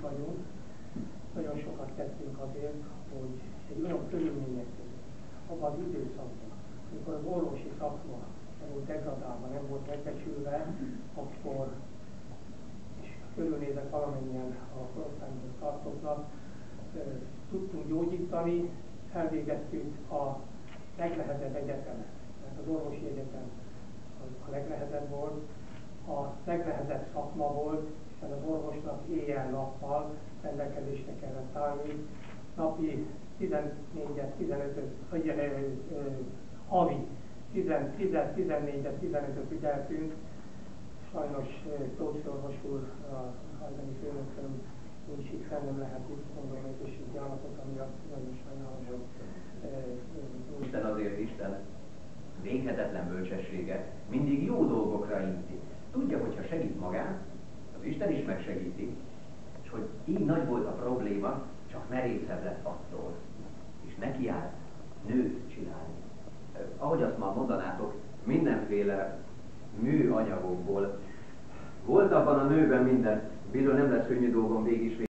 vagyunk. Nagyon sokat tettünk azért, hogy egy olyan körülmények között, abban az időszakban, amikor az orvosi szakma nem volt degradálva, nem volt megbecsülve, akkor, és körülnézek valamennyien a korosztályhoz tartoznak, tudtunk gyógyítani, elvégeztük a legnehezebb egyetemet. Tehát az orvosi egyetem a legnehezebb volt, a legnehezebb szakma volt, hiszen az orvosnak éjjel-nappal rendelkezésre kellett állni, napi 14-15-öt, havi 14-15-öt ügyeltünk. Sajnos Tóth orvos úr, a hajdani főnököm nincs itt, nem lehet itt, gondolom egészségi állapota miatt, nagyon sajnálom, hogy Isten azért Isten véghetetlen bölcsessége mindig jó dolgokra inti. Tudja, hogyha segít magán, az Isten is megsegíti, és hogy így nagy volt a probléma, csak merészebb lett attól, és nekiállt nőt csinálni. Ahogy azt már mondanátok, mindenféle műanyagokból volt abban a nőben minden, bizony nem lesz könnyű dolgom végig is